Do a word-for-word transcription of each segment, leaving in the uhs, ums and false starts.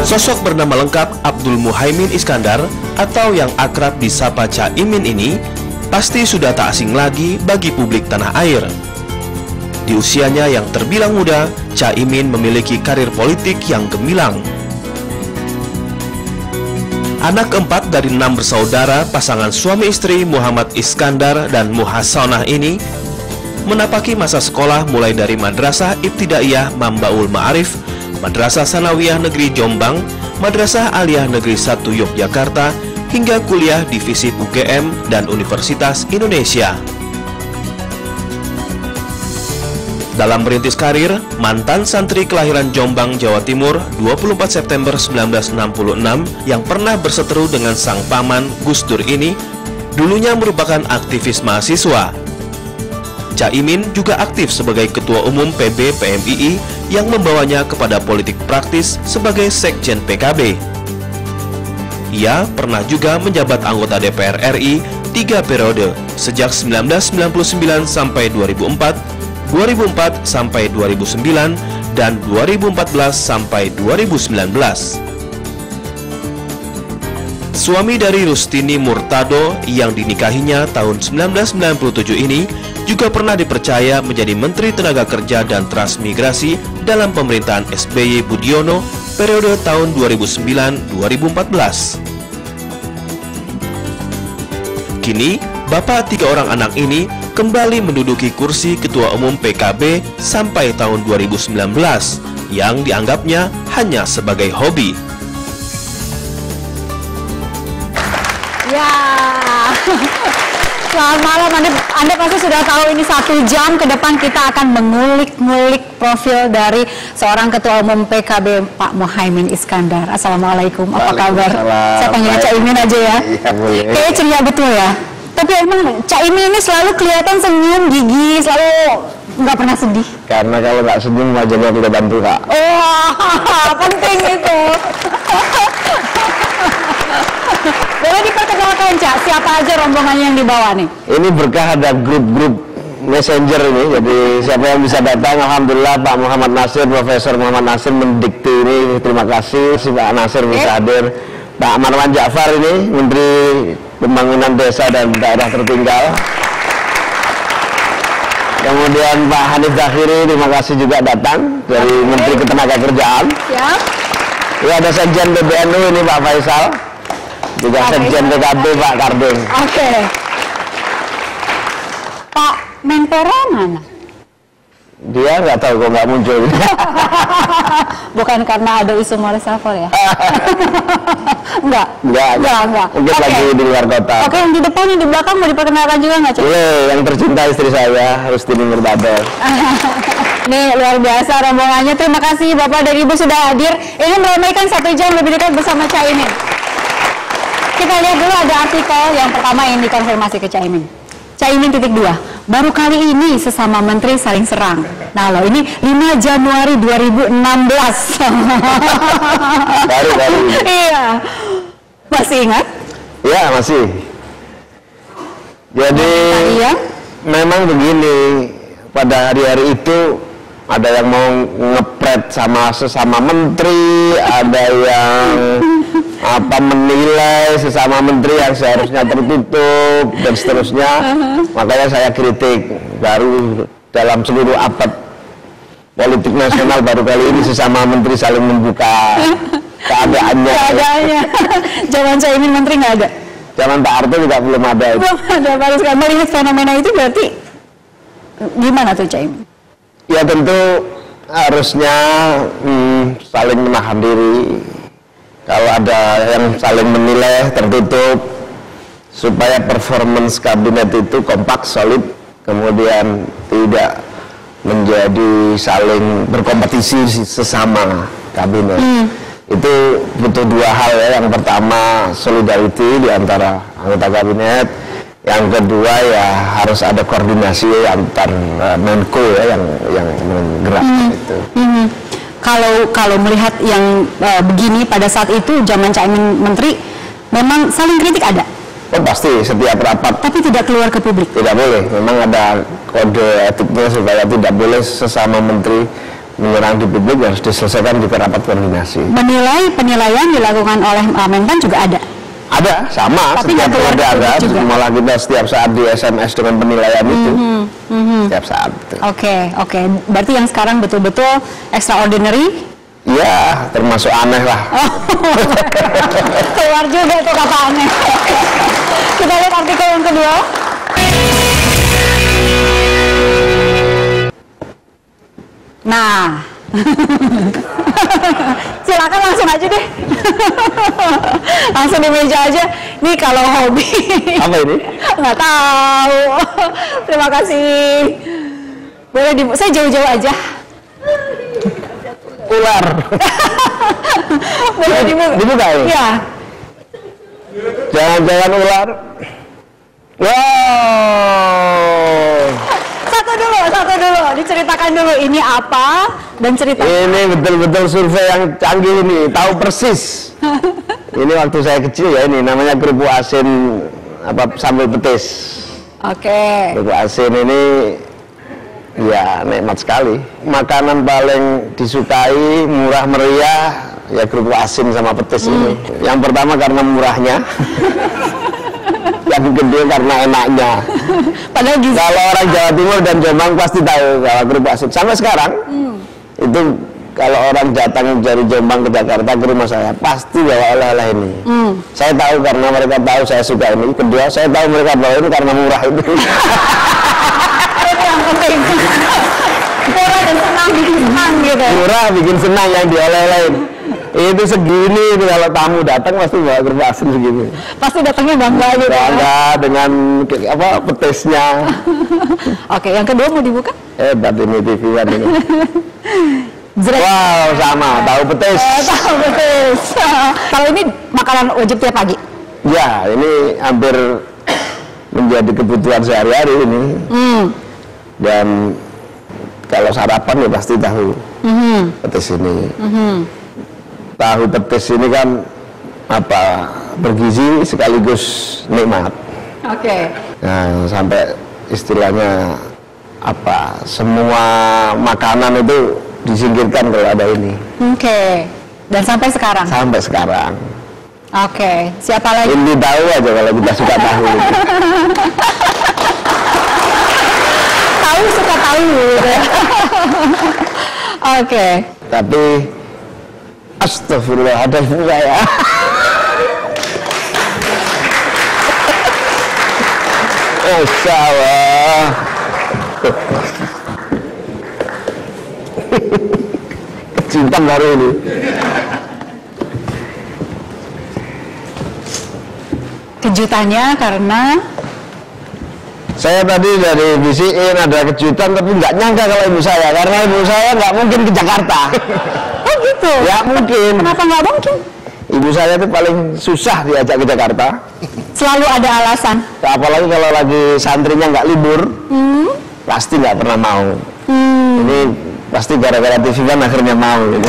Sosok bernama lengkap Abdul Muhaimin Iskandar atau yang akrab disapa Caimin ini pasti sudah tak asing lagi bagi publik tanah air. Di usianya yang terbilang muda, Caimin memiliki karir politik yang gemilang. Anak keempat dari enam bersaudara pasangan suami istri Muhammad Iskandar dan Muhassanah ini menapaki masa sekolah mulai dari Madrasah Ibtidaiyah Mambaul Ma'arif, Madrasah Sanawiyah Negeri Jombang, Madrasah Aliyah Negeri satu Yogyakarta, hingga kuliah di FISIP U G M dan Universitas Indonesia. Dalam merintis karir, mantan santri kelahiran Jombang, Jawa Timur, dua puluh empat September seribu sembilan ratus enam puluh enam yang pernah berseteru dengan sang paman Gus Dur ini dulunya merupakan aktivis mahasiswa. Caimin juga aktif sebagai Ketua Umum P B P M I I yang membawanya kepada politik praktis sebagai Sekjen P K B. Ia pernah juga menjabat anggota D P R R I tiga periode sejak seribu sembilan ratus sembilan puluh sembilan sampai dua ribu empat, dua ribu empat sampai dua ribu sembilan, dan dua ribu empat belas sampai dua ribu sembilan belas. Suami dari Rustini Murtado yang dinikahinya tahun seribu sembilan ratus sembilan puluh tujuh ini juga pernah dipercaya menjadi Menteri Tenaga Kerja dan Transmigrasi dalam pemerintahan S B Y Budiono periode tahun dua ribu sembilan sampai dua ribu empat belas. Kini, bapak tiga orang anak ini kembali menduduki kursi Ketua Umum P K B sampai tahun dua ribu sembilan belas yang dianggapnya hanya sebagai hobi. Ya, selamat malam. Anda, Anda pasti sudah tahu ini satu jam ke depan kita akan mengulik-ngulik profil dari seorang Ketua Umum P K B, Pak Muhaimin Iskandar. Assalamualaikum, apa kabar? Saya panggil Caimin aja ya. Iya, boleh. Kayaknya ceria betul ya. Tapi emang Caimin ini selalu kelihatan senyum, gigi, selalu nggak pernah sedih. Karena kalau nggak sedih, wajarnya tidak bantu, Kak. Oh, penting itu. Boleh diperkenalkan, Cak, siapa aja rombongannya yang dibawa nih? Ini berkah ada grup-grup messenger ini, jadi siapa yang bisa datang, alhamdulillah Pak Muhammad Nasir, Profesor Muhammad Nasir mendikte ini, terima kasih si Pak Nasir bisa hadir. Pak Marwan Ja'far ini, Menteri Pembangunan Desa dan Daerah Tertinggal. Kemudian Pak Hanif Dakhiri, terima kasih juga datang dari okay. Menteri Ketenagakerjaan. Siap. Ya, ada Sekjen P B N U ini Pak Faisal. Juga Sekjen P K B Pak Karding. Oke. Okay. Pak Menpora mana? Dia nggak tahu kok nggak muncul. Bukan karena ada isu mau reshuffle ya? Enggak. Enggak. Enggak, enggak. Mungkin okay. lagi di luar kota. Oke, okay, yang di depan, yang di belakang mau diperkenalkan juga nggak, Cik? Boleh, yang tercinta istri saya, Rustini Murtado. Nih, luar biasa rombongannya. Terima kasih Bapak dan Ibu sudah hadir. Ini meramaikan satu jam lebih dekat bersama Caimin. Kita lihat dulu ada artikel yang pertama yang dikonfirmasi ke Caimin. Caimin titik dua, baru kali ini sesama menteri saling serang. Nah loh, ini lima Januari dua ribu enam belas. Baru kali ini. Iya. Masih ingat? Ya, masih. Jadi, ya? memang begini, pada hari-hari itu ada yang mau ngepret sama sesama menteri, ada yang apa menilai sesama menteri yang seharusnya tertutup dan seterusnya. Uh-huh. Makanya saya kritik, baru dalam seluruh abad politik nasional baru kali ini sesama menteri saling membuka keadaannya. Keadaannya. Zaman Caimin menteri nggak ada. Zaman Pak Harto juga belum ada. Itu. Belum ada. Baru sekarang melihat fenomena itu berarti gimana tuh Caimin? Ya tentu harusnya hmm, saling menahan diri. Kalau ada yang saling menilai tertutup, supaya performance kabinet itu kompak, solid, kemudian tidak menjadi saling berkompetisi sesama kabinet. Hmm. Itu butuh dua hal ya. Yang pertama solidarity di antara anggota kabinet. Yang kedua ya harus ada koordinasi antar uh, Menko ya yang yang menggerak hmm. itu. Hmm. Kalau kalau melihat yang uh, begini pada saat itu zaman Caimin menteri, memang saling kritik ada? Oh pasti, setiap rapat. Tapi tidak keluar ke publik? Tidak boleh, memang ada kode etiknya supaya tidak boleh sesama menteri menyerang di publik harus diselesaikan di rapat koordinasi. Menilai penilaian dilakukan oleh uh, Menpan juga ada? Ada, sama. Tapi setiap periode ada, malah kita setiap saat di S M S dengan penilaian mm-hmm. itu. Mm-hmm. Setiap saat. Oke, okay, oke. Okay. Berarti yang sekarang betul-betul extraordinary? Ya, termasuk aneh lah. Oh, keluar juga itu kata aneh. Kita lihat artikel yang kedua. Nah, silakan langsung aja deh. Langsung di meja aja. Nih kalau hobi. Apa ini? Nggak tahu. Terima kasih. Boleh di, saya jauh-jauh aja. Ular. Boleh dibuka? Dibuka ya? Iya. Jangan-jangan ular. Wow. Satu dulu, satu dulu. Diceritakan dulu ini apa dan cerita. Ini betul-betul survei yang canggih ini. Tahu persis. Ini waktu saya kecil ya, ini namanya kerupuk asin apa sambal petis. Oke. Okay. Kerupuk asin ini ya nikmat sekali. Makanan paling disukai, murah meriah ya kerupuk asin sama petis hmm. ini. Yang pertama karena murahnya. Yang kedua karena enaknya. Padahal gizi. Kalau orang Jawa Timur dan Jombang pasti tahu kalau kerupuk asin. Sampai sekarang hmm. itu kalau orang datang dari Jombang ke Jakarta ke rumah saya pasti bawa oleh-oleh ini. Hmm. Saya tahu karena mereka tahu saya suka ini. Kedua saya tahu mereka bawa ini karena murah itu. Yang penting. Murah dan senang, bikin senang gitu. Murah bikin senang yang dioleh-olehin. Itu segini itu kalau tamu datang pasti bawa kerupuk asin segini. Pasti datangnya bangga gitu. Bangga dengan apa petisnya. Oke, yang kedua mau dibuka? Hebat ini T V kan ini. Zrek. Wow, sama tahu petis. Eh, tahu petis. Kalau ini makanan wajib tiap pagi. Ya, ini hampir menjadi kebutuhan sehari-hari ini. Hmm. Dan kalau sarapan ya pasti tahu mm-hmm. petis ini. Mm-hmm. Tahu petis ini kan apa bergizi sekaligus nikmat. Oke. Okay. Nah, sampai istilahnya apa semua makanan itu disingkirkan kalau ada ini. Oke. Okay. Dan sampai sekarang. Sampai sekarang. Oke. Okay. Siapa lagi? Ini tahu aja kalau kita suka tahu. Tahu suka tahu. Oke. Okay. Tapi astagfirullah ada ibu saya. Masya Allah. Kejutan baru ini. Kejutannya karena saya tadi dari bisiin ada kejutan tapi nggak nyangka kalau ibu saya, karena ibu saya nggak mungkin ke Jakarta. Oh gitu? Ya mungkin. Kenapa nggak mungkin? Ibu saya itu paling susah diajak ke Jakarta. Selalu ada alasan. Apalagi kalau lagi santrinya nggak libur, hmm? pasti nggak pernah mau. Hmm. Ini pasti gara-gara T V kan akhirnya mau. Ini.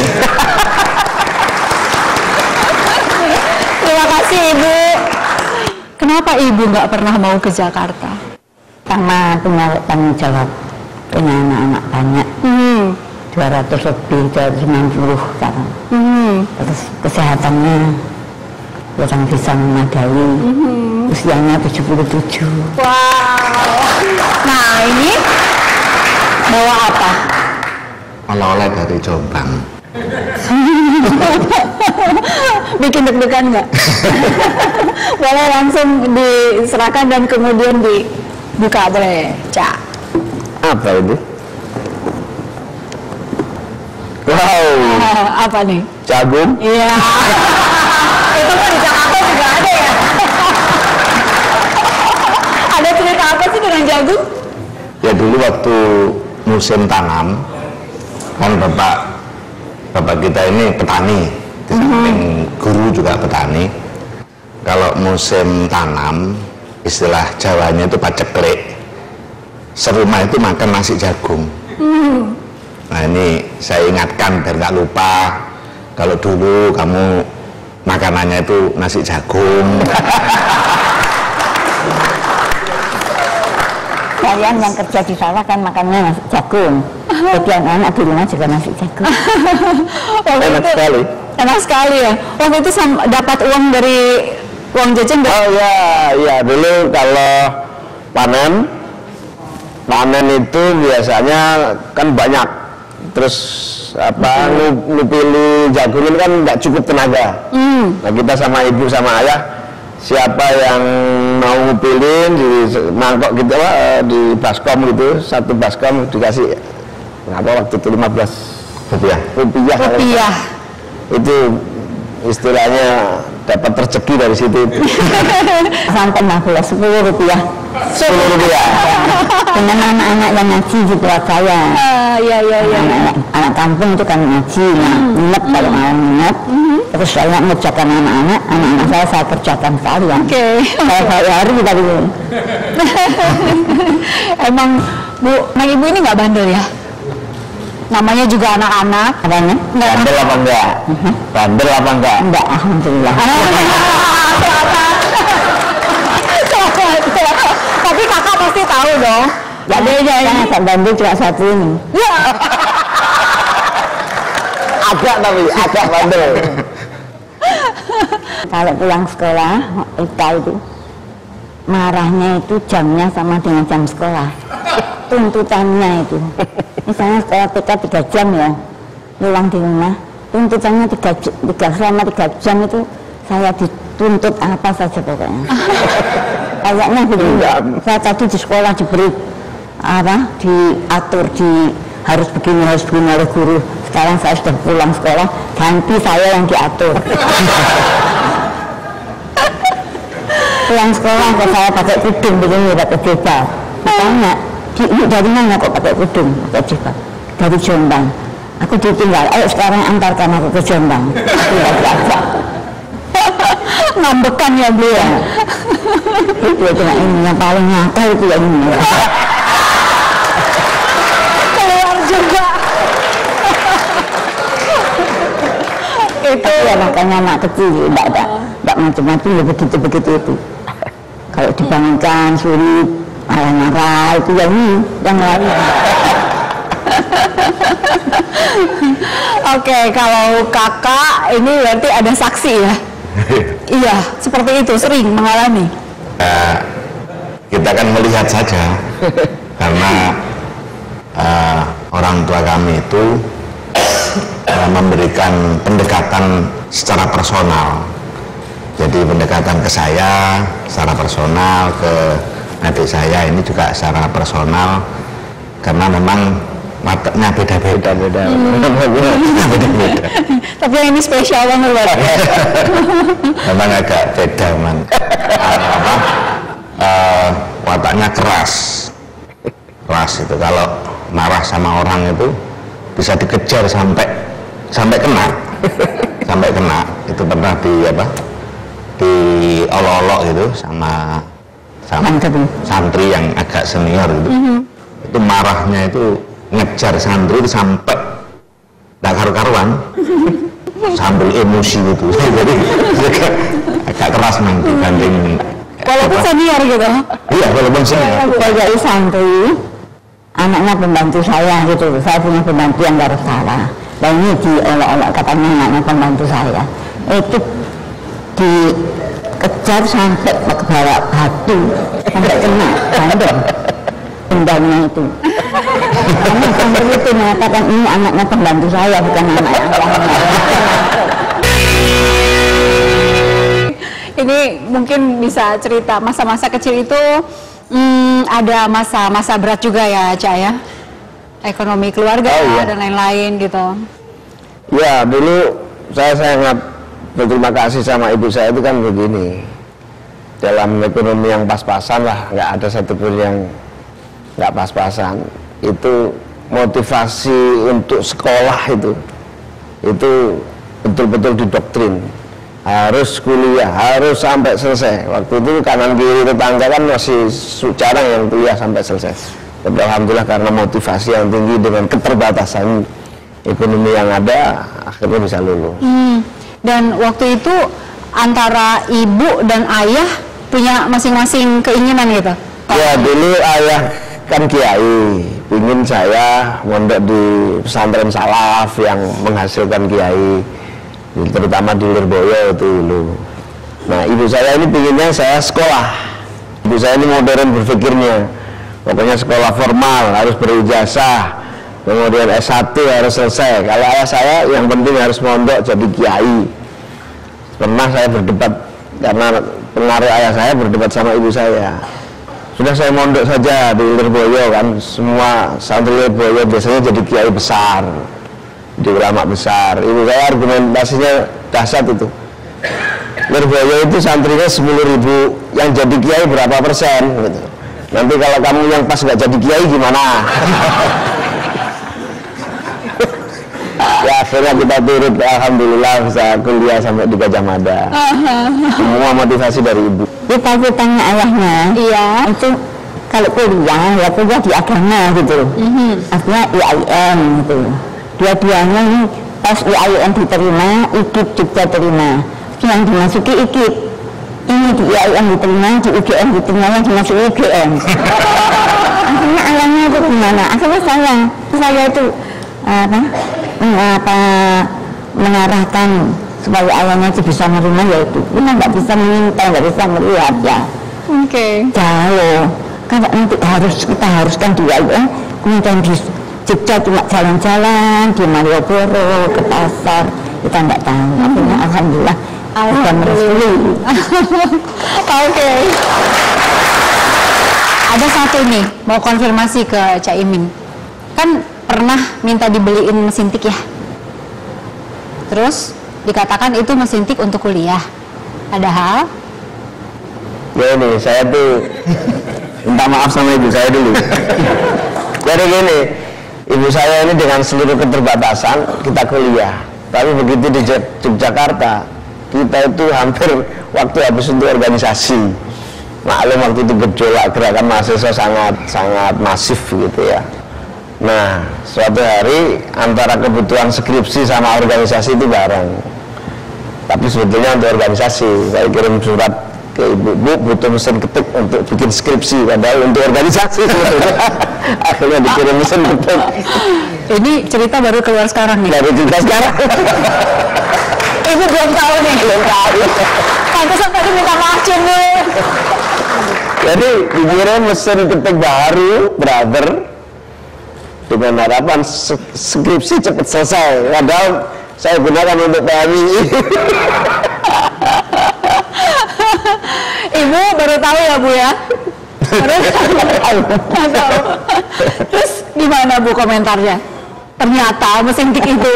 Terima kasih Ibu. Kenapa Ibu nggak pernah mau ke Jakarta? Karena punya tanggung jawab, punya anak-anak banyak. Hmm. dua ratus lebih, dua ratus sembilan puluh sekarang. Hmm. Terus kesehatannya kurang bisa memadai. Hmm. Usianya tujuh puluh tujuh. Wow. Nah ini bawa apa? Oleh-oleh dari Jombang. Bikin deg-degan nggak? Boleh langsung diserahkan dan kemudian dibuka, boleh, Cak. Apa ini? Wow. Uh, apa nih? Jagung? Iya. Itu kan di Jakarta juga ada ya. Ada cerita apa sih dengan jagung? Ya dulu waktu musim tanam, kan bapak bapak kita ini petani, di samping mm-hmm. guru juga petani. Kalau musim tanam, istilah Jawanya itu paceklik. Serumah itu makan nasi jagung. Mm. Nah ini saya ingatkan biar nggak lupa. Kalau dulu kamu makanannya itu nasi jagung. Kalian yang kerja di sawah kan makannya nasi jagung. Jadi anak-anak di rumah juga nasi jagung. Enak itu, sekali. Enak sekali ya. Waktu itu sam- dapat uang dari uang jajan. Oh ya, ya dulu kalau panen, panen itu biasanya kan banyak. Terus apa ngupili jagung ini kan nggak cukup tenaga. Mm. Nah kita sama ibu sama ayah, siapa yang mau ngupilin di mangkok gitu apa di baskom gitu, satu baskom dikasih berapa waktu itu lima belas rupiah. Rupiah. Rupiah. Itu istilahnya dapat rezeki dari situ. Sampai lima belas sepuluh rupiah. Sepuluh rupiah. Dengan anak-anak yang ngaji di tempat saya. Ah, iya iya iya. Anak, anak kampung itu kan ngaji, nah, minat hmm. kalau mau minat. Hmm. Terus saya ngerjakan anak-anak, anak-anak saya saya kerjakan sekalian. Oke. Okay. Saya saya hari kita dulu. Emang Bu, emang ibu ini nggak bandel ya? Namanya juga anak-anak. Apanya? Bandel apa enggak? Uh-huh. Bandel apa enggak? Enggak, alhamdulillah. Tapi kakak pasti tahu dong. Gak beda ya, agak bandel cuma satu ini. Ya. Agak tapi, agak bandel. Kalau pulang sekolah, Ika itu marahnya itu jamnya sama dengan jam sekolah. Tuntutannya itu. Misalnya sekolah T K tiga jam ya, pulang di rumah. Tuntutannya tiga, tiga selama tiga jam itu saya dituntut apa saja pokoknya. Kayaknya begini, saya tadi di sekolah diberi apa, diatur di harus begini harus begini oleh guru. Sekarang saya sudah pulang sekolah, ganti saya yang diatur. Pulang sekolah kok saya pakai kudung begini, pakai jilbab. Tanya, dari mana kok pakai kudung, pakai jilbab? Dari Jombang. Aku ditinggal, ayo sekarang antarkan aku ke Jombang. Ngambekan ya Bu ya. Itu cuma ini yang paling nyata itu yang ini. Keluar juga. Itu ya makanya anak kecil tidak ada, tidak macam-macam ya begitu-begitu itu. Kalau dibangunkan sulit, marah-marah itu yang ini, yang lain. Oke, kalau kakak ini berarti ada saksi ya? Iya, seperti itu, sering mengalami. Uh, kita kan melihat saja, karena uh, orang tua kami itu uh, memberikan pendekatan secara personal. Jadi pendekatan ke saya secara personal, ke adik saya ini juga secara personal, karena memang wataknya beda-beda. Beda. Hmm. Beda-beda. Tapi yang ini spesial banget Pak. Memang agak beda man. Apa? Uh, wataknya keras. Keras itu kalau marah sama orang itu bisa dikejar sampai sampai kena. Sampai kena. Itu pernah di apa? Di olok-olok gitu sama sama santri yang agak senior gitu. Mm-hmm. Itu marahnya itu ngejar santri itu sampai tak karu-karuan. Sambil emosi gitu. Jadi agak, agak keras memang dibanding walaupun senior gitu. Iya, walaupun senior. Sebagai santri, anaknya pembantu saya gitu. Saya punya pembantu yang gak salah. Dan ini diolok-olok katanya anaknya pembantu saya. Itu dikejar sampai ke bawah batu, sampai kena bandeng. Bendanya itu. Karena santri itu mengatakan ini anaknya pembantu saya, bukan anak yang lain. Ini mungkin bisa cerita masa-masa kecil itu hmm, ada masa-masa berat juga ya Cak ya, ekonomi keluarga oh, iya. dan lain-lain gitu. Ya dulu saya sangat berterima kasih sama ibu saya itu kan begini, dalam ekonomi yang pas-pasan lah, nggak ada satupun yang nggak pas-pasan. Itu motivasi untuk sekolah itu itu betul-betul didoktrin, harus kuliah, harus sampai selesai. Waktu itu kanan kiri tetangga kan masih jarang yang kuliah sampai selesai. Tapi alhamdulillah karena motivasi yang tinggi dengan keterbatasan ekonomi yang ada, akhirnya bisa lulus. Hmm. Dan waktu itu antara ibu dan ayah punya masing-masing keinginan gitu? Ya dulu ayah kan kiai, ingin saya mondok di pesantren salaf yang menghasilkan kiai, terutama di Lirboyo itu dulu. Nah, ibu saya ini pinginnya saya sekolah. Ibu saya ini modern berpikirnya, pokoknya sekolah formal, harus berijazah, kemudian S satu harus selesai. Kalau ayah saya yang penting harus mondok jadi kiai. Pernah saya berdebat, karena pengaruh ayah saya berdebat sama ibu saya. Sudah saya mondok saja di Lirboyo kan, semua santri Lirboyo biasanya jadi kiai besar, di ulama besar. Ibu saya argumentasinya dahsyat itu. Lirboyo itu santrinya sepuluh ribu, yang jadi kiai berapa persen gitu. Nanti kalau kamu yang pas nggak jadi kiai gimana? Ya akhirnya kita turut, alhamdulillah bisa kuliah sampai di Gajah Mada. Semua motivasi dari ibu. Kita tanya ayahnya, Iya. itu kalau kuliah ya kuliah di agama gitu, Mhm. artinya I A I N gitu. Dua-duanya ini pas I A I N diterima, I K I P juga terima. Yang dimasuki I K I P, ini di I A I N diterima, di U G M diterima, yang dimasuki U G M. Akhirnya ayahnya itu gimana? Akhirnya saya, saya itu apa, apa mengarahkan supaya ayahnya itu bisa menerima, yaitu kita nggak bisa meminta, nggak bisa melihat ya. Oke. Jauh, kalau nanti harus kita haruskan di I A I N, kemudian di Jogja cuma jalan-jalan, di Malioboro, ke pasar, kita nggak tahu. Akhirnya alhamdulillah, Alhamdulillah. Oke. Ada satu nih, mau konfirmasi ke Cak Imin. Kan pernah minta dibeliin mesin tik ya? Terus dikatakan itu mesin tik untuk kuliah. Padahal Ya ini, saya tuh minta maaf sama ibu saya dulu. Jadi gini, ibu saya ini dengan seluruh keterbatasan kita kuliah. Tapi begitu di Yogyakarta, kita itu hampir waktu habis untuk organisasi. Maklum waktu itu gejolak gerakan mahasiswa sangat sangat masif gitu ya. Nah, suatu hari antara kebutuhan skripsi sama organisasi itu bareng. Tapi sebetulnya untuk organisasi, saya kirim surat ke ibu, bu butuh mesin ketik untuk bikin skripsi, padahal untuk organisasi sebetulnya. Akhirnya dikirim mesin ketik. ini cerita baru keluar sekarang nih. Dari cerita sekarang. Ibu belum tahu nih. Belum tahu. Pantesan tadi minta maaf cuma. Jadi dikirim mesin ketik baru, brother, dengan harapan skripsi cepat selesai. Padahal saya gunakan untuk P M I. Ibu baru tahu ya Bu ya? Baru tahu. Terus gimana Bu komentarnya? Ternyata mesin tik itu.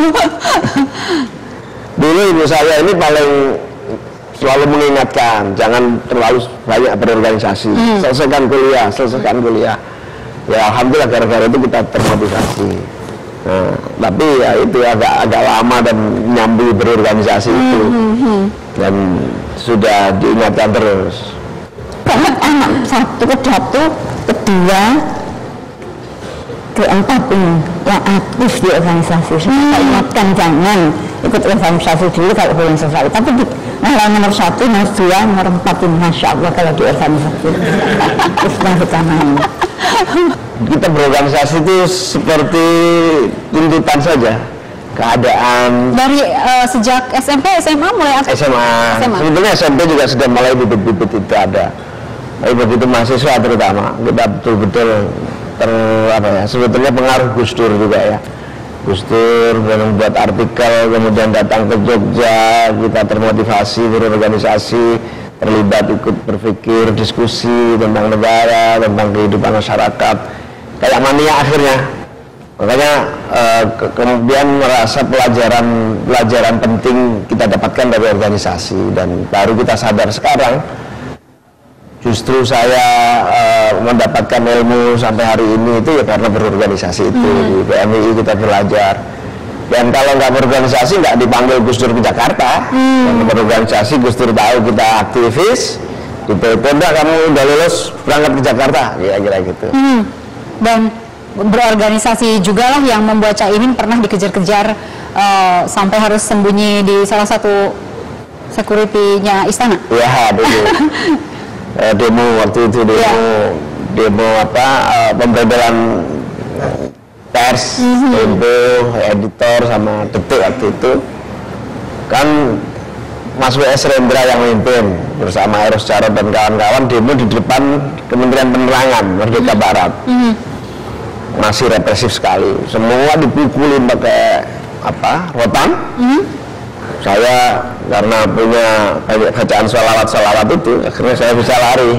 Dulu ibu saya ini paling selalu mengingatkan, jangan terlalu banyak berorganisasi, hmm. selesaikan kuliah, selesaikan kuliah. Ya alhamdulillah gara-gara itu kita termotivasi. Nah, tapi ya itu agak agak lama dan nyambi berorganisasi hmm, itu hmm, hmm. dan sudah diingatkan terus. Banget anak satu ke satu, kedua, keempat ini yang aktif di organisasi. Saya ingatkan jangan ikut organisasi dulu kalau belum selesai. Tapi di nah, nomor satu, nomor dua, nomor empat ini masya Allah kalau di organisasi. Kita kita main. Kita berorganisasi itu seperti tuntutan saja, keadaan. Dari uh, sejak S M P, S M A mulai aktif? S M A. S M A. Sebetulnya S M P juga sudah mulai bibit-bibit itu ada. Tapi begitu mahasiswa terutama kita betul-betul ter apa ya, sebetulnya pengaruh Gus Dur juga ya. Gus Dur membuat artikel, kemudian datang ke Jogja, kita termotivasi berorganisasi, terlibat ikut berpikir, diskusi tentang negara, tentang kehidupan masyarakat, kayak mania akhirnya. Makanya eh, ke kemudian merasa pelajaran pelajaran penting kita dapatkan dari organisasi, dan baru kita sadar sekarang justru saya uh, mendapatkan ilmu sampai hari ini itu ya karena berorganisasi itu. hmm. Di P M I kita belajar, dan kalau nggak berorganisasi nggak dipanggil Gus Dur ke Jakarta. hmm. Dan berorganisasi Gus Dur tahu kita aktivis, ditelepon, "Dah kamu udah lulus berangkat ke Jakarta," kira-kira gitu. hmm. Dan berorganisasi juga lah yang membuat Cak Imin pernah dikejar-kejar uh, sampai harus sembunyi di salah satu security-nya istana. Iya, dulu. Eh, demo waktu itu demo ya. demo apa uh, pembebalan pers, mm-hmm. Tempo, editor sama Detik waktu itu kan Mas W S Rendra yang memimpin bersama Eros Jarot dan kawan-kawan demo di depan Kementerian Penerangan Merdeka mm-hmm. Barat. Mm-hmm. Masih represif sekali, semua dipukulin pakai apa rotan. Mm-hmm. Saya karena punya bacaan sholawat-sholawat itu akhirnya saya bisa lari.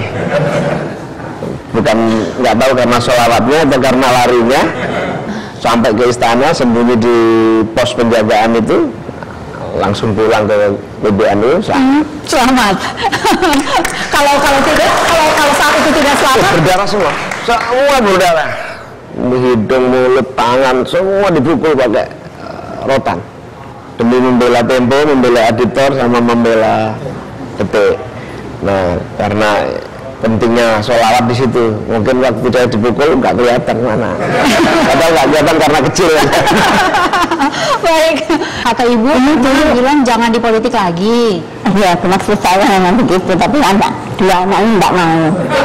Bukan nggak tahu karena sholawatnya atau karena larinya, sampai ke istana sembunyi di pos penjagaan itu, langsung pulang ke B B N U. Hmm, selamat. Kalau kalau tidak, kalau kalau saat itu tidak selamat, berdarah semua, semua berdarah, hidung, mulut, tangan, semua dipukul pakai uh, rotan demi membela Tempo, membela editor, sama membela Detik. Nah, karena pentingnya sholawat di situ, mungkin waktu saya dipukul nggak kelihatan mana, padahal nggak kelihatan karena kecil. Baik, kata ibu ini dulu bilang jangan di politik lagi. Iya, maksud saya memang begitu, tapi anak dua anak ini nggak mau.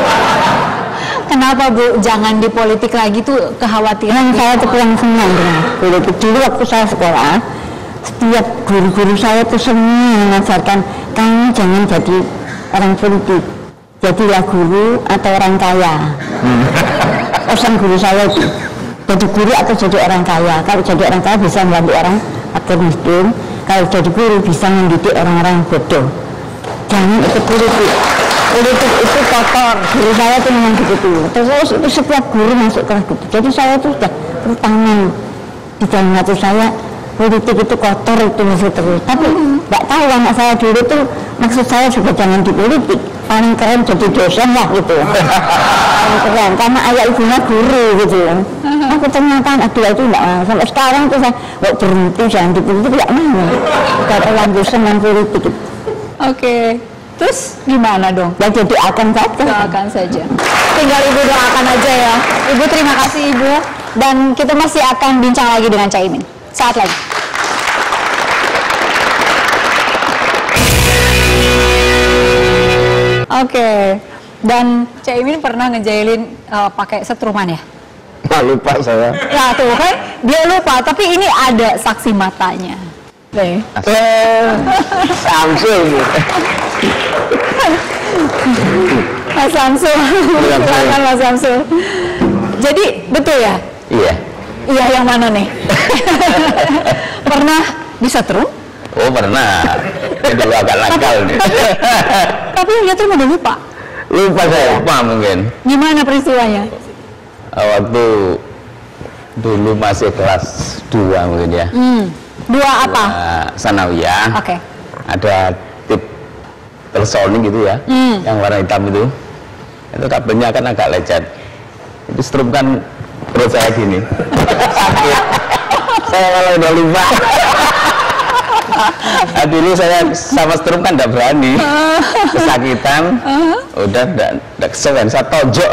Kenapa Bu jangan di politik lagi tuh kekhawatiran? Saya tuh kurang senang dengan politik. Dulu waktu saya sekolah, setiap guru-guru saya tuh semua mengajarkan kamu jangan jadi orang politik, jadilah guru atau orang kaya. Hmm. Pesan guru saya itu, jadi guru atau jadi orang kaya. Kalau jadi orang kaya bisa membantu orang fakir miskin, kalau jadi guru bisa mendidik orang-orang bodoh. Jangan ikut politik. Politik itu kotor. Guru saya tuh memang begitu. Terus itu setiap guru masuk kelas gitu. Jadi saya tuh sudah bertangan di dalam hati saya, politik itu kotor, itu masih terus. Tapi nggak mm-hmm. tahu anak saya dulu tuh maksud saya juga jangan di politik, paling keren jadi dosen lah gitu. Paling keren karena ayah ibunya guru gitu. Uh-huh. Aku ternyata aduh itu enggak mau. Sampai sekarang tuh saya kok berhenti jangan di politik, enggak mau. Kalau lanjut senang politik. Oke. Okay. Terus gimana dong? Ya jadi akan saja. Doakan saja. Tinggal Ibu doakan aja ya. Ibu terima kasih Ibu. Dan kita masih akan bincang lagi dengan Caimin. Saat lagi. Oke. Okay. Dan Caimin pernah ngejailin uh, pakai setruman ya? Nah, lupa saya. Ya tuh kan, dia lupa. Tapi ini ada saksi matanya. Nih. Eh, Samsul. Mas Samsul. Silakan Mas Samsul. Jadi betul ya? Iya. Iya yang mana nih? Pernah disetrum? Oh pernah. Itu agak nakal nih. Tapi yang dia tuh udah lupa. Lupa saya. Lupa mungkin. Gimana peristiwanya? Waktu dulu masih kelas dua mungkin ya. Hmm. Dua apa? Uh, Sanawiyah. Oke. Okay. Ada tip tersoni gitu ya, hmm. yang warna hitam itu. Itu kabelnya kan agak lecet. Itu strum kan perut saya gini. Sakit. Saya kalau udah lupa. Nah, dulu saya sama strum kan enggak berani. Kesakitan. Udah enggak kesewen, saya tojok.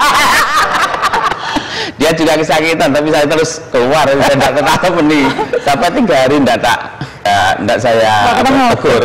Dia juga kesakitan, tapi saya terus keluar, saya tidak tetap nih. Sampai tiga hari tidak tak, tidak saya tegur.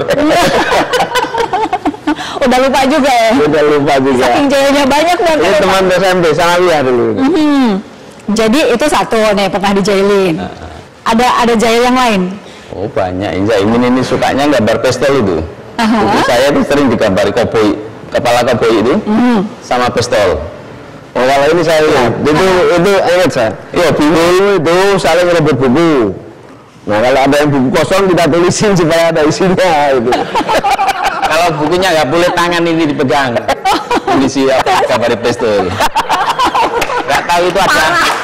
Udah lupa juga ya? Udah lupa juga. Saking jahilnya banyak dan ini teman S M P, Sanawiyah dulu. Mm-hmm. Jadi itu satu nih pernah dijailin. Uh, ada ada jahil yang lain? Oh banyak. Caimin ini sukanya gambar pastel itu. Uh-huh. Jadi saya itu sering digambari koboi, kepala koboi itu, mm-hmm. sama pistol. Oh kalau ini saya lihat, itu itu ingat saya. Iya dulu itu saling rebut buku. Nah kalau ada yang buku kosong kita tulisin supaya ada isinya itu. Kalau bukunya nggak boleh tangan ini dipegang. Polisi apa gambar pistol. Nggak tahu itu ada.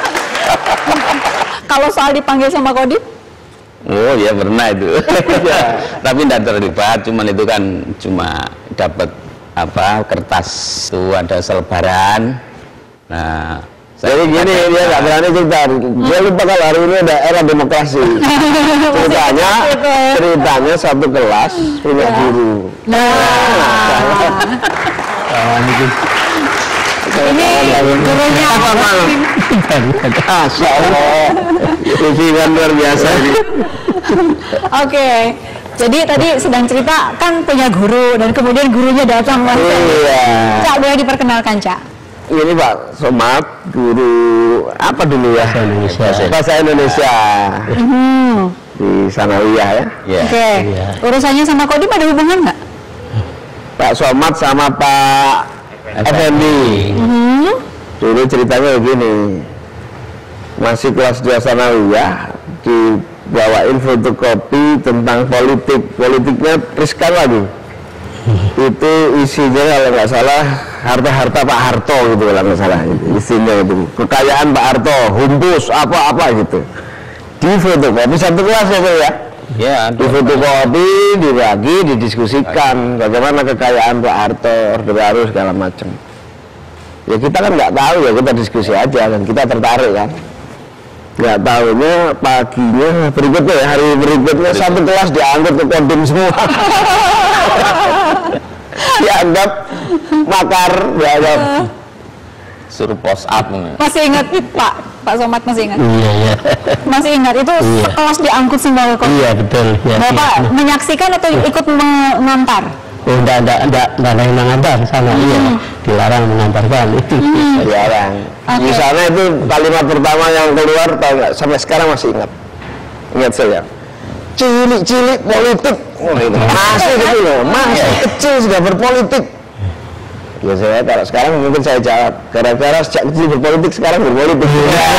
Kalau soal dipanggil sama Kodim? Oh ya pernah itu. Tapi tidak terlibat, cuman itu kan cuma dapat apa kertas itu ada selebaran. Nah, jadi gini dia nggak berani cerita. Dia lupa kalau hari ini ada era demokrasi. Ceritanya, ceritanya satu kelas punya guru. Nah, ini gurunya apa bang? Masya Allah, ini kan luar biasa. Oke. Jadi tadi sedang cerita kan punya guru dan kemudian gurunya datang mas. Iya. Cak boleh diperkenalkan Cak? ini Pak Somad, guru apa dulu ya? Bahasa Indonesia. Bahasa Indonesia. Hmm. Di Sanawiyah ya. Ya. Oke. Okay. Iya. Urusannya sama Kodim ada hubungan nggak? Pak Somad sama Pak Effendi. Hmm. Dulu ceritanya begini. Masih kelas dua Sanawiyah, dibawain fotokopi tentang politik. Politiknya riskan lagi. Itu isinya kalau nggak salah harta-harta Pak Harto gitu kalau nggak salah, isinya itu kekayaan Pak Harto, humbus apa-apa gitu. Di fotokopi satu kelas ya ya. Ya, Di fotokopi, dibagi, didiskusikan bagaimana kekayaan Pak Harto, Orde Baru segala macam. Ya kita kan nggak tahu ya, kita diskusi aja dan kita tertarik kan. Nggak tahunya paginya berikutnya ya, hari berikutnya satu kelas diangkut ke Kodim semua. Dianggap makar, dianggap suruh post up. Masih ingat Pak, Pak Somad masih ingat? Iya, iya. Masih ingat itu Iya. sekelas diangkut semua ke Kodim. Iya, betul. Ya, Bapak iya. menyaksikan atau ikut mengantar? Oh, enggak, enggak, enggak, enggak ada yang mengantar sana. Hmm. Iya, dilarang mengantarkan itu. dilarang. Oke. Di sana itu kalimat pertama yang keluar, tahu nggak? Sampai sekarang masih ingat. Ingat saya. Cilik-cilik politik. Oh, itu. Masih kecil loh, masih kecil sudah berpolitik. Ya saya kalau sekarang mungkin saya jawab, gara-gara sejak kecil berpolitik sekarang berpolitik.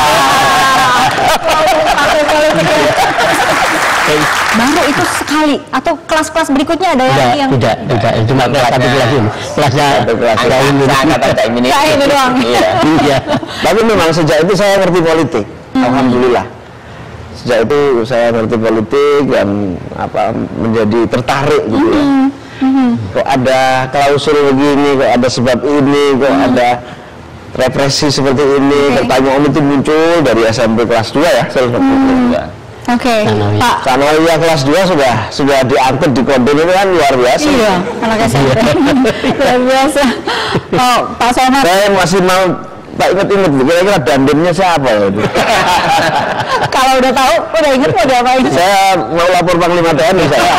Baru itu sekali atau kelas-kelas berikutnya ada Tidak, yang tidak, tidak. Cuma kelas satu kelas ini. Kelasnya Satu kelas. Cak Imin. Cak Imin. Cak Imin doang. Iya. Iya. Tapi memang sejak itu saya ngerti politik. Alhamdulillah. Sejak itu saya ngerti politik dan apa menjadi tertarik gitu ya. Kok ada klausul begini, kok ada sebab ini, kok ada represi seperti ini. Oke. Pertanyaan itu muncul dari S M P kelas dua ya. Saya Oke, Sanawiyah. Pak. Sanawiyah kelas dua sudah sudah diangkut di Kodim itu kan luar biasa. Iya, anak S M P. Luar biasa. Oh, Pak Somad. Saya masih mau tak inget-inget, kira-kira dandemnya siapa ya? Kalau udah tahu, udah inget mau diapain? Saya mau lapor Panglima T N I saya.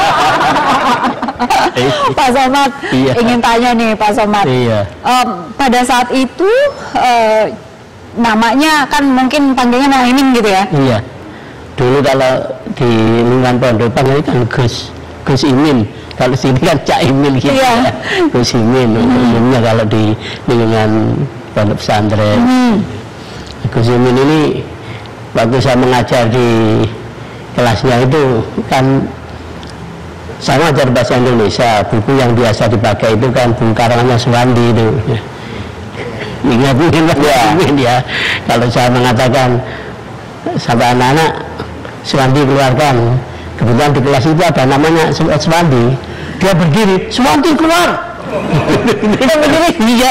Pak Somad, Iya. ingin tanya nih Pak Somad. Iya. Em, pada saat itu eh, namanya kan mungkin panggilnya Muhaimin gitu ya? Iya. Dulu kalau di lingkungan Pondokan ini kan Gus Gus Imin. Kalau sini kan Cak Imin gitu. Iya. Ya. Gus Imin. Umumnya kalau di lingkungan pondok pesantren. Hmm. Gus Imin ini waktu saya mengajar di kelasnya itu kan saya mengajar bahasa Indonesia. Buku yang biasa dipakai itu kan buku karangannya Suwandi itu. Ingat mungkin Pak Imin ya. Kalau saya mengatakan sampai anak-anak Suwandi keluarkan, kebetulan di kelas itu ada namanya Suwandi, dia berdiri, Suwandi keluar. Dia berdiri, iya.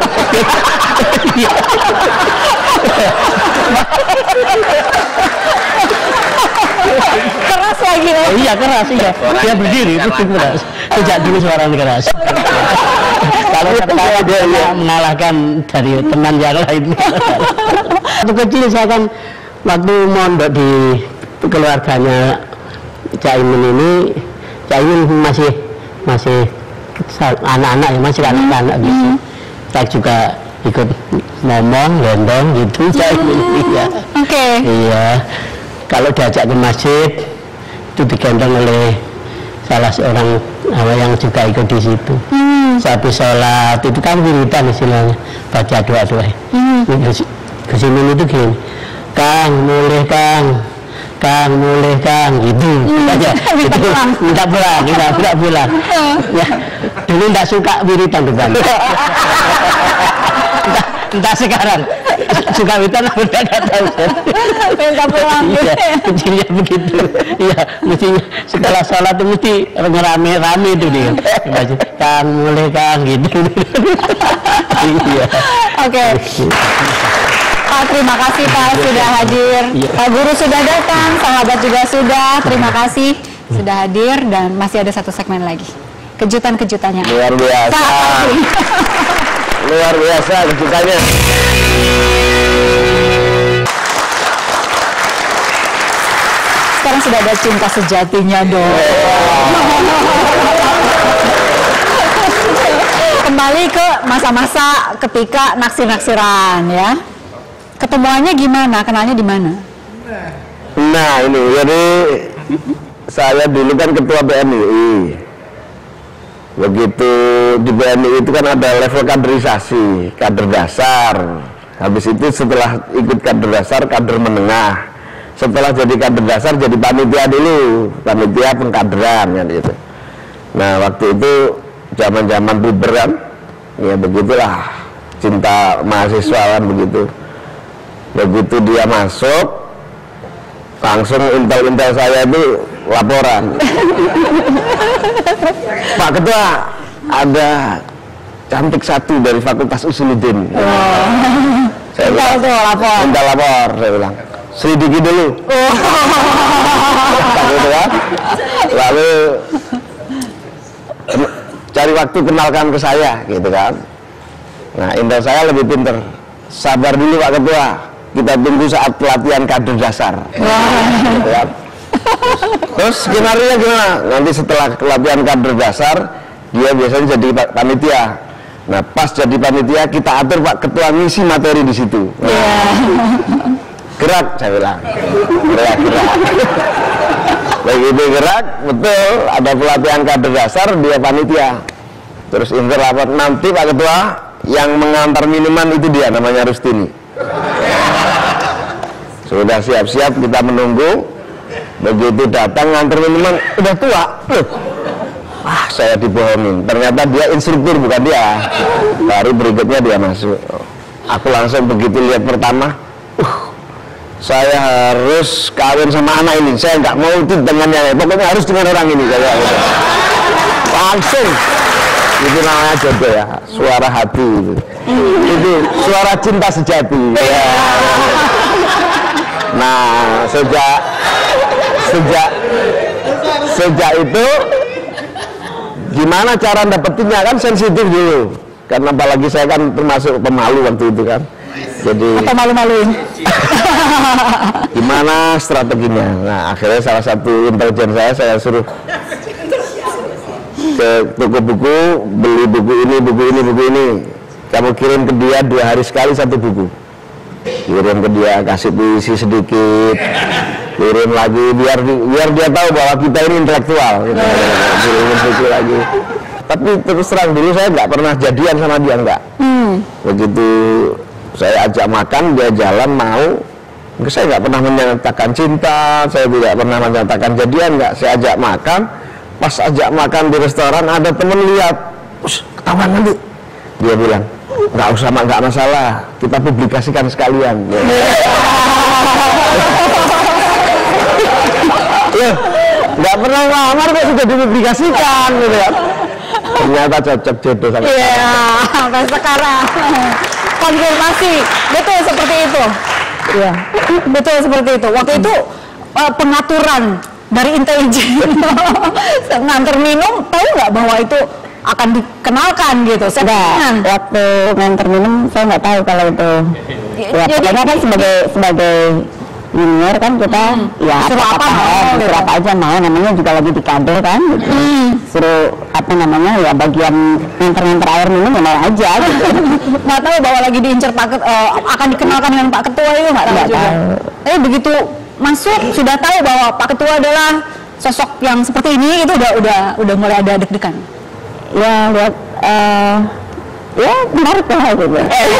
Keras lagi ya? Oh, iya keras, iya. Dia berdiri, itu keras. Sejak dulu suaranya keras. Kalau saya dia mengalahkan dari teman yang lain. Waktu kecil saya kan waktu mondok di keluarganya Cak Imin ini, Cak Imin masih masih anak-anak ya, masih anak-anak gitu. Saya juga ikut ngomong, gendong gitu Cak Imin. Iya. Oke. Iya. Kalau diajak ke masjid itu digendong oleh salah seorang apa yang juga ikut di situ. Hmm. Habis sholat itu kan wiridan istilahnya, baca doa-doa. Hmm. Gus Imin itu gini, Kang, mulai Kang, Kang, mulai Kang, gitu. Hmm. Aja, Minta itu, pulang. minta pulang, minta, minta pulang. Ya, dulu tidak suka wiridan depan. entah, entah sekarang suka wiridan aku tidak tahu. Minta pulang gitu Iya, ya? kecilnya begitu. Iya, mesti setelah sholat itu mesti rame-rame itu dia. Kang, mulai Kang, gitu. Iya. Oke. Pak, terima kasih Pak sudah hadir. Iya. Pak Guru sudah datang, sahabat juga sudah. Terima kasih sudah hadir dan masih ada satu segmen lagi. Kejutan-kejutannya. Luar biasa. Saat lagi. Luar biasa kejutannya. Sekarang sudah ada cinta sejatinya dong. kembali ke masa-masa ketika naksir-naksiran ya. Ketemuannya gimana? Kenalnya di mana? Nah ini jadi saya dulu kan ketua B M U I. Begitu di B M U I itu kan ada level kaderisasi, kader dasar. Habis itu setelah ikut kader dasar, kader menengah. Setelah jadi kader dasar, jadi panitia dulu, panitia pengkaderan kan gitu. Nah waktu itu zaman-zaman puber kan, ya begitulah cinta mahasiswa kan begitu. Begitu dia masuk, langsung intel-intel saya itu laporan. Pak Ketua, ada cantik satu dari Fakultas Usuluddin. Oh. Saya bilang, tuh lapor. Minta lapor, saya bilang. Selidiki dulu. Oh. Gitu kan? Lalu cari waktu kenalkan ke saya, gitu kan. Nah, intel saya lebih pinter. Sabar dulu Pak Ketua, kita tunggu saat pelatihan kader dasar. Gitu kan. Terus skenario gimana? Nanti setelah pelatihan kader dasar, dia biasanya jadi panitia. Nah, pas jadi panitia kita atur Pak Ketua ngisi materi di situ. Nah, yeah. Gerak, saya bilang. Gerak, gerak. Begitu gerak, betul. Ada pelatihan kader dasar, dia panitia. Terus inter lapor, nanti Pak Ketua yang mengantar minuman itu dia, namanya Rustini. Sudah siap-siap, kita menunggu. Begitu datang ngantar minuman, udah tua. Loh. Wah, saya dibohongin. Ternyata dia instruktur, bukan dia. Baru berikutnya dia masuk. Aku langsung begitu lihat pertama, uh, saya harus kawin sama anak ini. Saya nggak mau itu dengannya. Pokoknya harus dengan orang ini. Saya langsung. Itu namanya jodoh ya, suara hati itu. Itu suara cinta sejati. Ya. Nah, sejak sejak sejak itu gimana cara dapetinnya kan sensitif dulu. Karena apalagi saya kan termasuk pemalu waktu itu kan. Jadi atau malu-maluin. Gimana strateginya? Nah, akhirnya salah satu intelijen saya saya suruh ke toko buku, beli buku ini, buku ini, buku ini. Kamu kirim ke dia dua hari sekali satu buku. Kirim ke dia, kasih puisi sedikit, kirim lagi biar biar dia tahu bahwa kita ini intelektual. Gitu. Kirim buku lagi. Tapi terus terang dulu saya nggak pernah jadian sama dia, nggak. Hmm. Begitu saya ajak makan, dia jalan mau. Saya nggak pernah menyatakan cinta, saya tidak pernah menyatakan jadian, nggak. Saya ajak makan. Pas ajak makan di restoran ada temen lihat, ketahuan nanti. Dia bilang, nggak usah, nggak masalah, kita publikasikan sekalian. Loh, nggak pernah ngelamar kok sudah dipublikasikan, gitu ya. Ternyata cocok jodoh sama. Iya, sampai sekarang konfirmasi, betul seperti itu. Iya, betul seperti itu. Waktu itu uh, pengaturan dari intelijen nganter minum, tahu nggak bahwa itu akan dikenalkan gitu? Saya waktu nganter minum saya nggak tahu kalau itu. Ya, pokoknya kan sebagai sebagai junior kan kita hmm. ya suruh apa, apa, mau, apa suruh apa aja mau, namanya juga lagi di kader kan. Gitu. Hmm. Suruh apa namanya ya bagian nganter-nganter air minum ya mau aja. Gitu. Nggak tahu bahwa lagi diincar Pak uh, akan dikenalkan dengan Pak Ketua itu nggak tahu nggak juga. Tahu. Tapi begitu masuk sudah tahu bahwa Pak Ketua adalah sosok yang seperti ini, itu udah udah udah mulai ada deg-degan. Ya lihat uh, ya menarik lah gitu.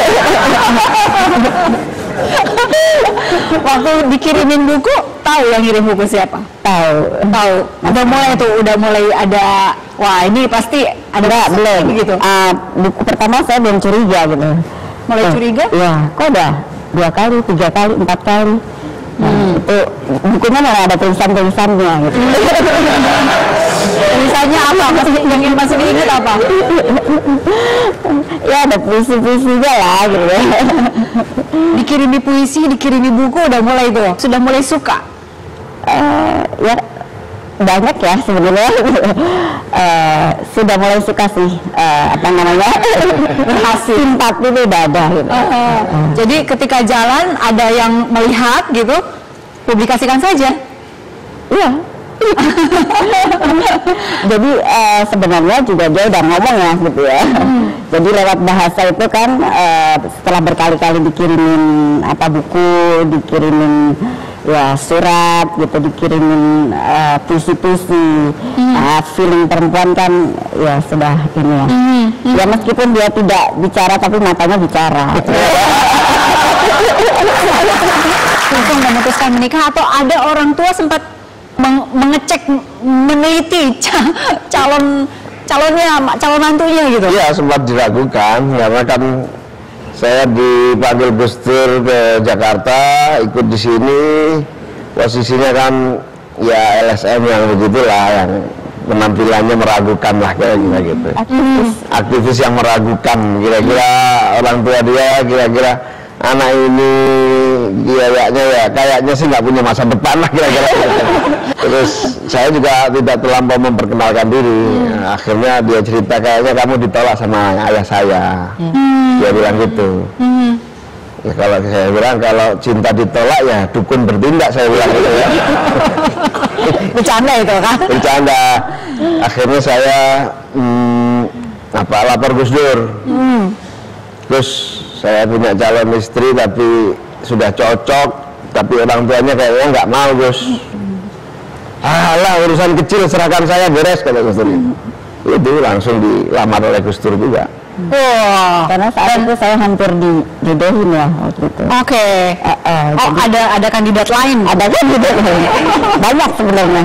Waktu dikirimin buku, tahu yang ngirim buku siapa? Tahu. Tahu. Udah mulai tuh, udah mulai ada, wah ini pasti ada. Enggak, belum gitu. Uh, buku pertama saya belum curiga gitu. Mulai oh, curiga? Iya, kok udah dua kali, tiga kali, empat kali. Nah, hmm. itu bukunya malah ada tulisan-tulisannya gitu. Tulisannya apa? Masih yang masih diingat apa? Ya ada puisi-puisinya lah gitu. Dikirimi puisi, dikirimi buku, udah mulai tuh, sudah mulai suka. Uh, ya banyak ya sebenarnya. uh, sudah mulai suka sih, uh, apa namanya, berhasil, simpati itu udah ada gitu. uh, uh. Uh. Jadi ketika jalan ada yang melihat gitu, publikasikan saja. Iya. Jadi uh, sebenarnya juga dia udah ngomong ya gitu ya. Hmm. Jadi lewat bahasa itu kan uh, setelah berkali-kali dikirimin apa buku, dikirimin ya surat gitu, dikirimin uh, puisi-puisi, hmm. uh, feeling perempuan kan ya sudah ini ya. Hmm. Hmm. Ya meskipun dia tidak bicara tapi matanya bicara. Langsung memutuskan menikah atau ada orang tua sempat meng mengecek, meneliti calon calonnya, calon mantunya gitu? Iya, sempat diragukan karena kan saya dipanggil Gus Dur ke Jakarta, ikut di sini, posisinya kan ya L S M yang begitulah, yang penampilannya meragukan lah kayak gitu. Aktivis, aktivis yang meragukan, kira-kira orang tua dia, kira-kira anak ini kayaknya ya kayaknya sih nggak punya masa depan lah kira-kira. Terus saya juga tidak terlampau memperkenalkan diri. Hmm. Akhirnya dia cerita kayaknya kamu ditolak sama ayah saya. Hmm. Dia bilang gitu. Hmm. Ya kalau saya bilang kalau cinta ditolak ya dukun bertindak, saya bilang gitu ya. Bercanda itu kan? Bercanda. Akhirnya saya hmm, apa lapor Gus Dur. Hmm. Terus saya punya calon istri tapi sudah cocok, tapi orang tuanya kayaknya nggak mau, Gus. Alah, urusan kecil serahkan saya, beres, kata Gus Dur. Itu langsung dilamar oleh Gus Dur juga. Wah, karena saat itu saya hampir dijodohin ya waktu itu. Oke. Okay. Uh, uh, oh, jadi, ada ada kandidat lain? Ada kandidat lain. Banyak sebenarnya.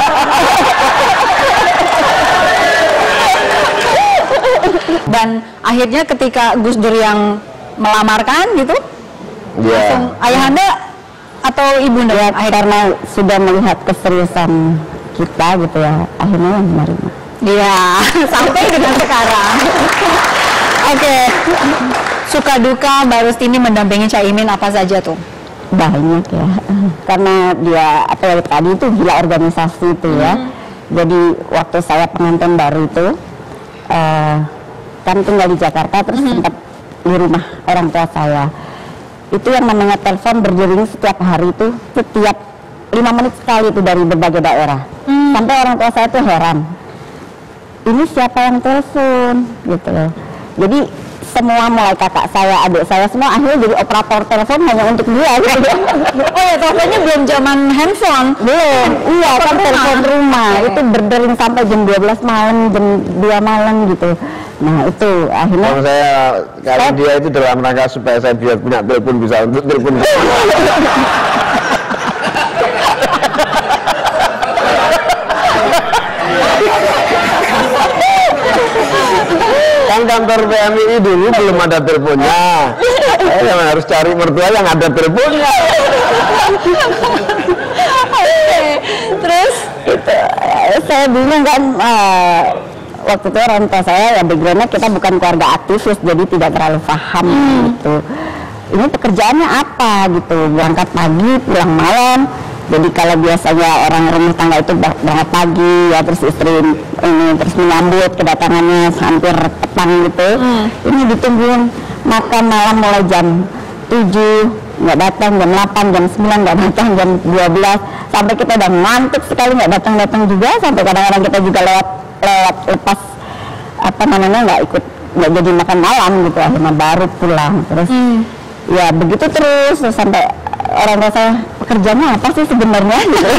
Dan akhirnya ketika Gus Dur yang melamarkan gitu, yeah. langsung ayahanda atau ibunda ya, karena sudah melihat keseriusan kita gitu ya, akhirnya menerima. Iya, sampai dengan sekarang. Oke, okay. Suka duka Mbak Rustini mendampingi Caimin apa saja tuh? Banyak ya, karena dia apa ya tadi itu gila organisasi itu ya. Hmm. Jadi waktu saya pengantin baru itu, uh, kan tinggal di Jakarta terus hmm. sempat di rumah orang tua saya. Itu yang namanya telepon berdering setiap hari itu, setiap lima menit sekali itu dari berbagai daerah. Hmm. Sampai orang tua saya tuh heran, ini siapa yang telepon gitu loh. Jadi semua mulai kakak saya, adik saya semua akhirnya jadi operator telepon hanya untuk dia gitu. Oh ya, teleponnya belum zaman handphone? Belum, iya kan telepon rumah. Okay. Itu berdering sampai jam dua belas malam, jam dua malam gitu. Nah itu akhirnya kalau saya, kalau saya, dia itu dalam rangka supaya saya biar punya telepon bisa untuk telepon. Kan kantor P M I dulu belum ada teleponnya. Saya harus cari mertua yang ada teleponnya. Oke, terus itu saya bingung kan. Uh, waktu itu orang tua saya ya backgroundnya kita bukan keluarga aktivis, jadi tidak terlalu paham hmm. gitu. Ini pekerjaannya apa gitu, berangkat pagi pulang malam. Jadi kalau biasanya orang rumah tangga itu berangkat pagi ya, terus istri ini terus menyambut kedatangannya hampir petang gitu. Hmm. Ini ditungguin makan malam mulai jam tujuh nggak datang, jam delapan, jam sembilan nggak datang, jam dua belas sampai kita udah ngantuk sekali nggak datang-datang juga, sampai kadang-kadang kita juga lewat lewat lepas apa namanya nggak ikut nggak jadi makan malam gitu, akhirnya baru pulang. Terus hmm. ya begitu terus, terus sampai orang tua saya, pekerjaannya apa sih sebenarnya gitu.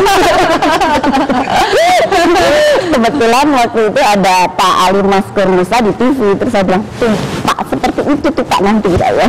Kebetulan waktu itu ada Pak Ali Maskur Musa di T V, terus saya bilang, tuh Pak seperti itu tuh Pak nanti ya.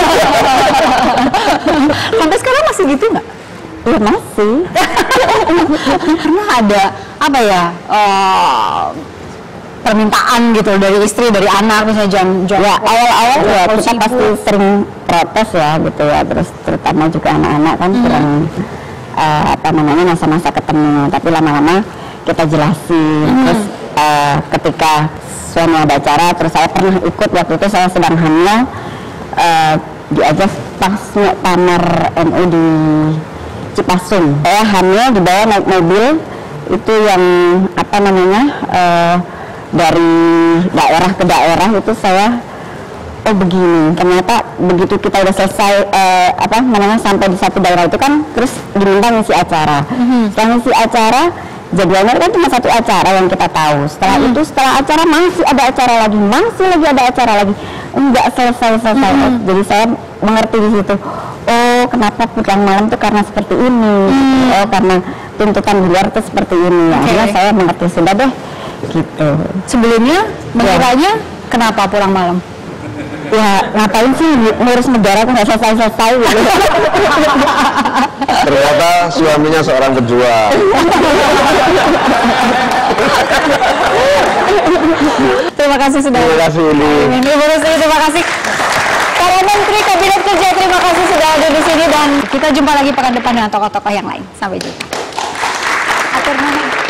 Sampai sekarang masih gitu nggak? Ya masih. Karena ada apa ya uh, permintaan gitu dari istri, dari anak misalnya jam jam ya awal-awal ya kita pasti sering protes ya gitu ya, terus terutama juga anak-anak kan hmm. kurang uh, apa namanya masa-masa ketemu, tapi lama-lama kita jelasin. Hmm. Terus uh, ketika suami ada acara, terus saya pernah ikut waktu itu saya sedang hamil, uh, diajak pas muktamar N U di Cipasung. Saya hamil dibawa naik mobil itu yang apa namanya uh, dari daerah ke daerah itu saya oh begini, ternyata begitu kita udah selesai uh, apa namanya sampai di satu daerah itu kan terus diminta ngisi acara. Mm-hmm. Setelah ngisi acara jadwalnya kan cuma satu acara yang kita tahu. Setelah hmm. itu setelah acara masih ada acara lagi, masih lagi ada acara lagi, enggak selesai-selesai. Hmm. Jadi saya mengerti di situ. Oh, kenapa pulang malam tuh karena seperti ini. Hmm. Oh, karena tuntutan di luar tuh seperti ini. Okay. Akhirnya saya mengerti, sudah deh gitu. Sebelumnya mengiranya ya. Kenapa pulang malam? Ya ngapain sih ngurus negara kok nggak selesai-selesai gitu. Ternyata suaminya seorang pejuang. Terima kasih sudah. Terima kasih Uli. Ibu Rusli, terima kasih. Para Menteri Kabinet Kerja, terima kasih sudah ada di sini dan kita jumpa lagi pekan depan dengan tokoh-tokoh yang lain. Sampai jumpa. Atur nuhun.